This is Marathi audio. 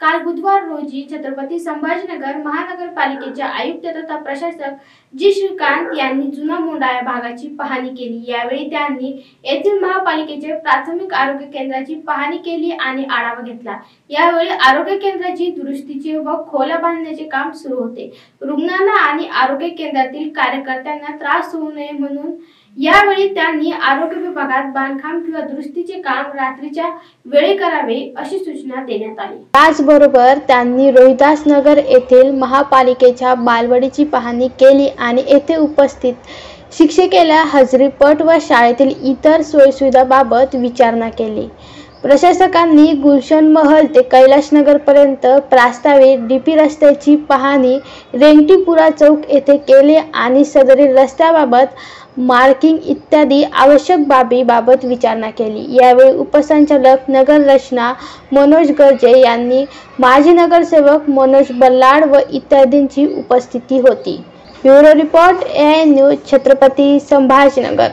काल बुधवार रोजी छत्रपती संभाजीनगर महानगरपालिकेचे आयुक्त तथा प्रशासक जी श्रीकांत यांनी जुना मोंढा या भागाची पाहणी केली। यावेळी त्यांनी येथील महापालिकेचे प्राथमिक आरोग्य केंद्राची पाहणी केली आणि आढावा घेतला। यावेळी आरोग्य केंद्राची दुरुस्तीचे व खोल्या बांधण्याचे काम सुरू होते। रुग्णांना आणि आरोग्य केंद्रातील कार्यकर्त्यांना त्रास होऊ नये म्हणून यावेळी त्यांनी आरोग्य विभागात बांधकाम किंवा दुरुस्तीचे काम रात्रीच्या वेळी करावे अशी सूचना देण्यात आली। त्याचबरोबर त्यांनी रोहिदास नगर येथील महापालिकेच्या बालवाडीची पाहणी केली आणि येथे उपस्थित शिक्षिकेला हजेरीपट व शाळेतील इतर सोयीसुविधांबाबत विचारणा केली। प्रशासकांनी गुलशन महल ते कैलाशनगर पर्यंत प्रस्तावित डीपी रस्त्याची पाहणी रेंगटीपुरा चौक येथे केली आणि सदरील रस्त्याबाबत मार्किंग इत्यादी आवश्यक बाबीबाबत विचारणा केली। यावेळी उपसंचालक नगर रचना मनोज गर्जे यांनी माजी नगरसेवक मनोज बल्लाड व इत्यादींची उपस्थिती होती। Bureau report AI news Chhatrapati Sambhajinagar.